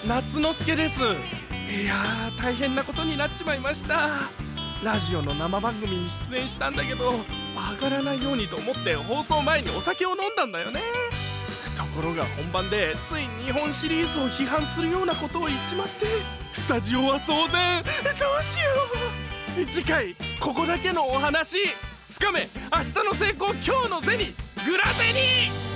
夏之助です。いやー、大変なことになっちまいました。ラジオの生番組に出演したんだけど、上がらないようにと思って放送前にお酒を飲んだんだよね。ところが本番でつい日本シリーズを批判するようなことを言っちまって、スタジオは騒然。どうしよう。次回ここだけのお話、つかめ明日の成功今日の銭、グラゼニー。